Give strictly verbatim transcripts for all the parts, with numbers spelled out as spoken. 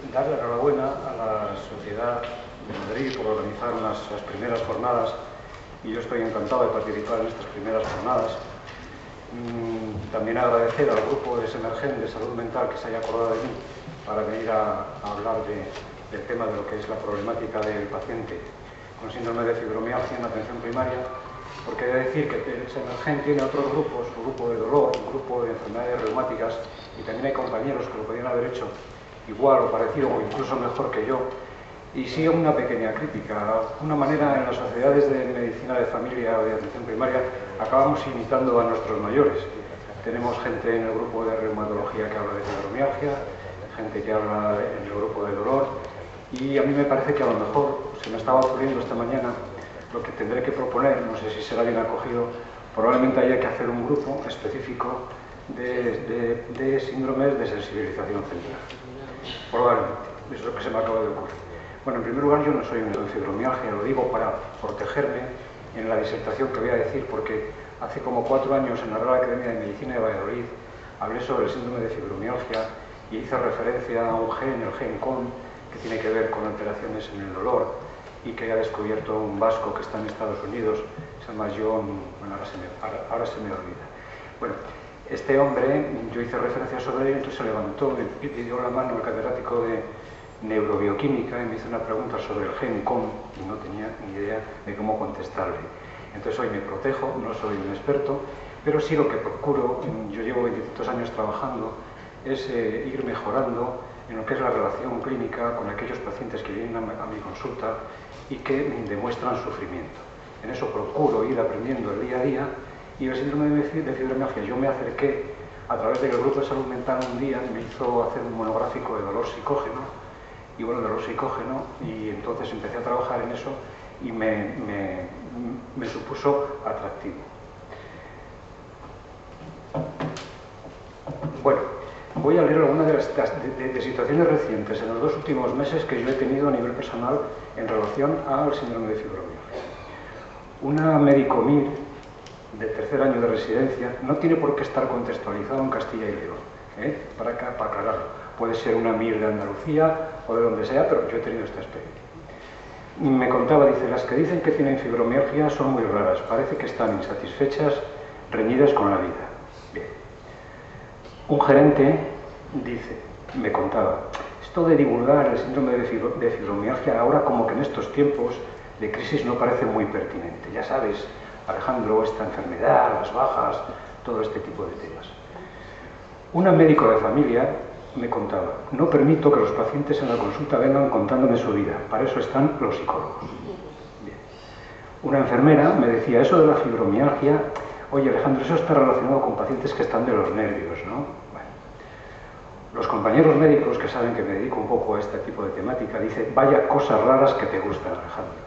dar la enhorabuena a la Sociedad de Madrid por organizar unas, las primeras jornadas, y yo estoy encantado de participar en estas primeras jornadas. Mm, también agradecer al grupo de Semergen de Salud Mental que se haya acordado de mí para venir a, a hablar de, del tema de lo que es la problemática del paciente con síndrome de fibromialgia en atención primaria, porque he de decir que el Semergen tiene otros grupos, un grupo de dolor, un grupo de enfermedades reumáticas, y también hay compañeros que lo podrían haber hecho igual o parecido o incluso mejor que yo. Y sí una pequeña crítica. Una manera, en las sociedades de medicina de familia o de atención primaria acabamos imitando a nuestros mayores. Tenemos gente en el grupo de reumatología que habla de fibromialgia, gente que habla en el grupo de dolor, y a mí me parece que a lo mejor, se me estaba ocurriendo esta mañana, lo que tendré que proponer, no sé si será bien acogido, probablemente haya que hacer un grupo específico de, de, de síndromes de sensibilización celular. Probablemente, eso es lo que se me acaba de ocurrir. Bueno, en primer lugar, yo no soy un de fibromialgia, lo digo para protegerme en la disertación que voy a decir, porque hace como cuatro años en la Real Academia de Medicina de Valladolid hablé sobre el síndrome de fibromialgia y hice referencia a un gen, el gen C O N, que tiene que ver con alteraciones en el dolor y que ha descubierto un vasco que está en Estados Unidos, se llama John, bueno, ahora se me, ahora, ahora se me olvida. Bueno, este hombre, yo hice referencia sobre él, entonces se levantó, me pidió la mano el catedrático de neurobioquímica y me hizo una pregunta sobre el gen C O N y no tenía ni idea de cómo contestarle. Entonces hoy me protejo, no soy un experto, pero sí lo que procuro, yo llevo veintitantos años trabajando, es eh, ir mejorando en lo que es la relación clínica con aquellos pacientes que vienen a, a mi consulta y que demuestran sufrimiento. En eso procuro ir aprendiendo el día a día, y el síndrome de fibromialgia yo me acerqué a través del grupo de salud mental un día, me hizo hacer un monográfico de dolor psicógeno, y bueno, dolor psicógeno, y entonces empecé a trabajar en eso y me, me, me supuso atractivo. Bueno, voy a leer algunas de las de, de, de situaciones recientes en los dos últimos meses que yo he tenido a nivel personal en relación al síndrome de fibromialgia. Una médico M I R de tercer año de residencia no tiene por qué estar contextualizado en Castilla y León, ¿eh? para, para aclararlo. Puede ser una M I R de Andalucía o de donde sea, pero yo he tenido esta experiencia. Me contaba, dice, las que dicen que tienen fibromialgia son muy raras, parece que están insatisfechas, reñidas con la vida. Bien. Un gerente dice, me contaba, esto de divulgar el síndrome de, fibro, de fibromialgia ahora como que en estos tiempos de crisis no parece muy pertinente. Ya sabes, Alejandro, esta enfermedad, las bajas, todo este tipo de temas. Una médico de familia me contaba, no permito que los pacientes en la consulta vengan contándome su vida, para eso están los psicólogos. Bien. Una enfermera me decía, eso de la fibromialgia, oye Alejandro, eso está relacionado con pacientes que están de los nervios, ¿no? Bueno. Los compañeros médicos que saben que me dedico un poco a este tipo de temática dicen, vaya cosas raras que te gustan, Alejandro.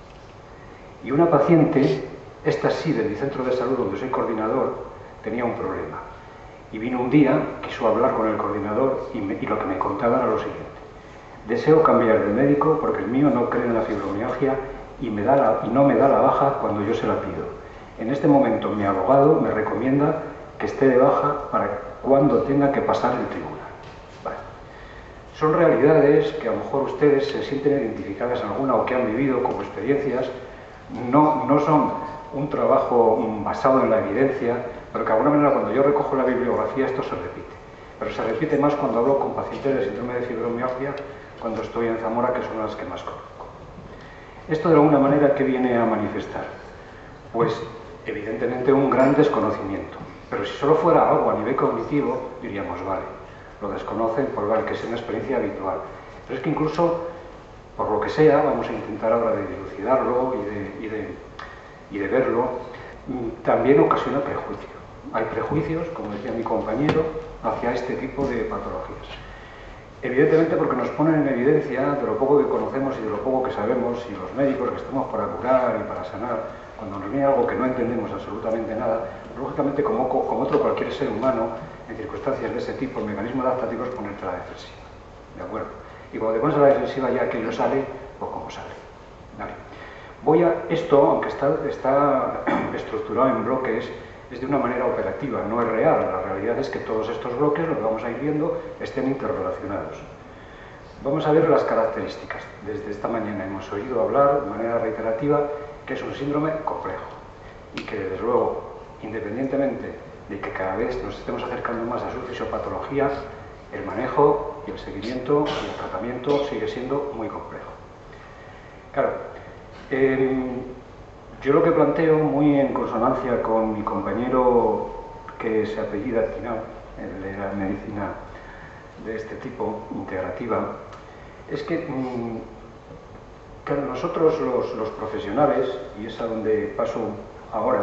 Y una paciente, esta sí de mi centro de salud donde soy coordinador, tenía un problema. Y vino un día, quiso hablar con el coordinador y, me, y lo que me contaba era lo siguiente. Deseo cambiar de médico porque el mío no cree en la fibromialgia y, me da la, y no me da la baja cuando yo se la pido. En este momento mi abogado me recomienda que esté de baja para cuando tenga que pasar el tribunal. Vale. Son realidades que a lo mejor ustedes se sienten identificadas en alguna o que han vivido como experiencias. No, no son un trabajo basado en la evidencia, pero que de alguna manera cuando yo recojo la bibliografía esto se repite. Pero se repite más cuando hablo con pacientes de síndrome de fibromialgia, cuando estoy en Zamora, que son las que más conozco. Esto de alguna manera, ¿qué viene a manifestar? Pues evidentemente un gran desconocimiento. Pero si solo fuera algo a nivel cognitivo, diríamos, vale, lo desconocen, pues vale, que es una experiencia habitual. Pero es que incluso, por lo que sea, vamos a intentar ahora de dilucidarlo y de, y de, y de verlo, también ocasiona prejuicio. Hay prejuicios, como decía mi compañero, hacia este tipo de patologías. Evidentemente porque nos ponen en evidencia de lo poco que conocemos y de lo poco que sabemos, y los médicos que estamos para curar y para sanar, cuando nos viene algo que no entendemos absolutamente nada, lógicamente como, como otro cualquier ser humano, en circunstancias de ese tipo, el mecanismo adaptativo es ponerte a la defensiva. ¿De acuerdo? Y cuando te pones a la defensiva ya aquello sale, pues como sale. Vale. Voy a, esto, aunque está, está estructurado en bloques, es de una manera operativa, no es real. La realidad es que todos estos bloques, lo que vamos a ir viendo, estén interrelacionados. Vamos a ver las características. Desde esta mañana hemos oído hablar de manera reiterativa que es un síndrome complejo y que, desde luego, independientemente de que cada vez nos estemos acercando más a su fisiopatología, el manejo y el seguimiento y el tratamiento sigue siendo muy complejo. Claro, eh, yo lo que planteo, muy en consonancia con mi compañero que se apellida Tinao, el de la medicina de este tipo, integrativa, es que, mmm, claro, nosotros los, los profesionales, y es a donde paso ahora,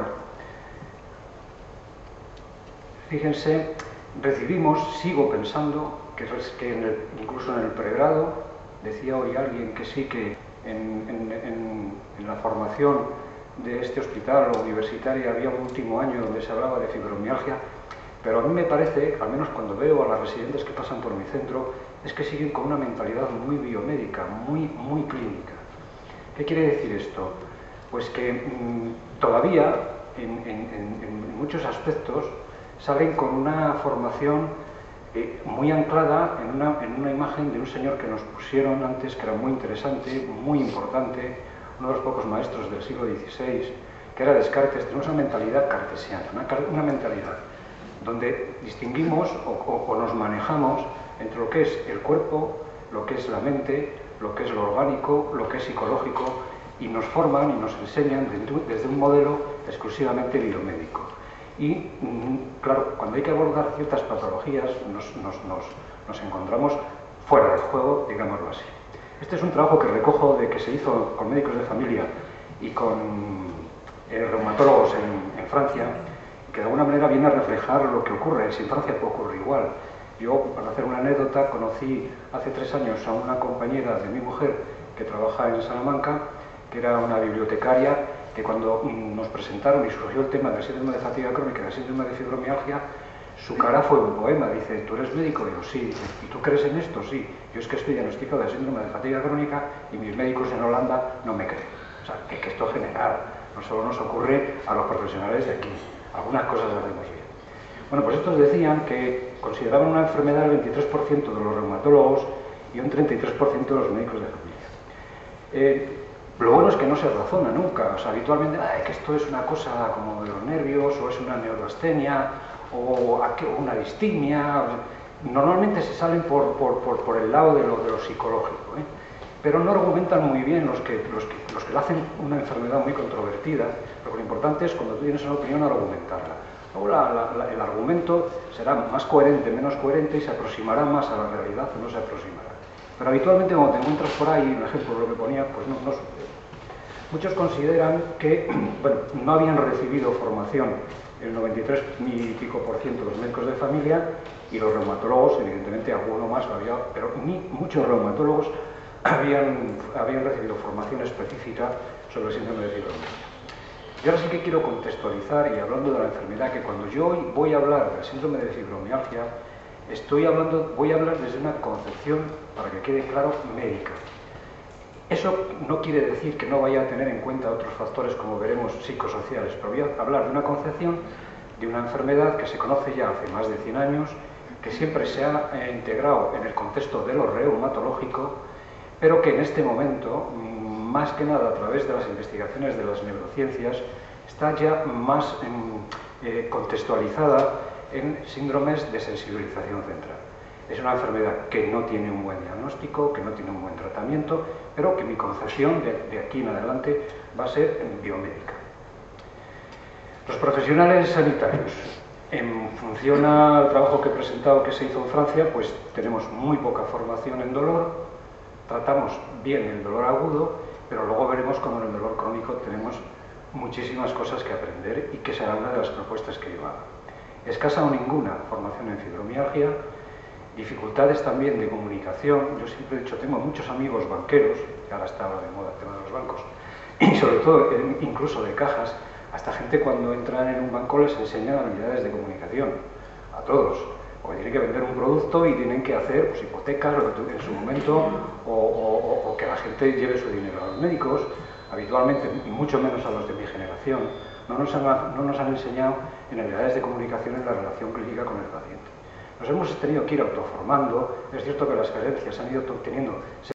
fíjense, recibimos, sigo pensando, que, que en el, incluso en el pregrado, decía hoy alguien que sí que en, en, en, en la formación de este hospital universitario había un último año donde se hablaba de fibromialgia, pero a mí me parece, al menos cuando veo a las residentes que pasan por mi centro, es que siguen con una mentalidad muy biomédica, muy, muy clínica. ¿Qué quiere decir esto? Pues que mmm, todavía, en, en, en muchos aspectos, salen con una formación eh, muy anclada en una, en una imagen de un señor que nos pusieron antes, que era muy interesante, muy importante, uno de los pocos maestros del siglo dieciséis, que era Descartes. Tenemos una mentalidad cartesiana, una, una mentalidad donde distinguimos o, o, o nos manejamos entre lo que es el cuerpo, lo que es la mente, lo que es lo orgánico, lo que es psicológico, y nos forman y nos enseñan desde, desde un modelo exclusivamente biomédico. Y, claro, cuando hay que abordar ciertas patologías, nos, nos, nos, nos encontramos fuera del juego, digámoslo así. Este es un trabajo que recojo de que se hizo con médicos de familia y con eh, reumatólogos en, en Francia, que de alguna manera viene a reflejar lo que ocurre. Si en Francia puede ocurrir igual. Yo, para hacer una anécdota, conocí hace tres años a una compañera de mi mujer que trabaja en Salamanca, que era una bibliotecaria, que cuando nos presentaron y surgió el tema del síndrome de fatiga crónica y del síndrome de fibromialgia, su cara fue un poema. Dice: ¿tú eres médico? Y yo: sí. ¿Y tú crees en esto? Sí. Yo es que estoy diagnosticado de síndrome de fatiga crónica y mis médicos en Holanda no me creen. O sea, que, que esto general, no solo nos ocurre a los profesionales de aquí. Algunas cosas hacemos bien. Bueno, pues estos decían que consideraban una enfermedad el veintitrés por ciento de los reumatólogos y un treinta y tres por ciento de los médicos de familia. Eh, Lo bueno es que no se razona nunca. O sea, habitualmente, ay, que esto es una cosa como de los nervios, o es una neurastenia, o una distimia. Normalmente se salen por, por, por, por el lado de lo, de lo psicológico, ¿eh? Pero no argumentan muy bien los que, los, que, los que le hacen una enfermedad muy controvertida, pero lo importante es, cuando tú tienes una opinión, argumentarla. Luego la, la, la, el argumento será más coherente, menos coherente, y se aproximará más a la realidad o no se aproximará. Pero habitualmente, cuando te encuentras por ahí, un ejemplo de lo que ponía, pues no, no sucede. Muchos consideran que, bueno, no habían recibido formación el noventa y tres y pico por ciento de los médicos de familia, y los reumatólogos, evidentemente alguno más lo había, pero ni muchos reumatólogos habían, habían recibido formación específica sobre el síndrome de fibromialgia. Y ahora sí que quiero contextualizar, y hablando de la enfermedad, que cuando yo hoy voy a hablar del síndrome de fibromialgia, estoy hablando, voy a hablar desde una concepción, para que quede claro, médica. Eso no quiere decir que no vaya a tener en cuenta otros factores, como veremos, psicosociales, pero voy a hablar de una concepción de una enfermedad que se conoce ya hace más de cien años, que siempre se ha eh, integrado en el contexto de lo reumatológico, pero que en este momento, más que nada a través de las investigaciones de las neurociencias, está ya más en, eh, contextualizada en síndromes de sensibilización central. Es una enfermedad que no tiene un buen diagnóstico, que no tiene un buen tratamiento, pero que mi concepción de, de aquí en adelante va a ser biomédica. Los profesionales sanitarios, en función al trabajo que he presentado que se hizo en Francia, pues tenemos muy poca formación en dolor, tratamos bien el dolor agudo, pero luego veremos cómo en el dolor crónico tenemos muchísimas cosas que aprender, y que será una de las propuestas que yo haga. Escasa o ninguna formación en fibromialgia, dificultades también de comunicación. Yo siempre he dicho, tengo muchos amigos banqueros, que ahora está de moda el tema de los bancos, y sobre todo incluso de cajas. Hasta gente, cuando entran en un banco, les enseñan habilidades de comunicación, a todos, porque tienen que vender un producto y tienen que hacer, pues, hipotecas en su momento, o, o, o que la gente lleve su dinero a los médicos. Habitualmente, y mucho menos a los de mi generación, no nos han, no nos han enseñado en habilidades de comunicación en la relación clínica con el paciente. Nos hemos tenido que ir autoformando. Es cierto que las carencias han ido teniendo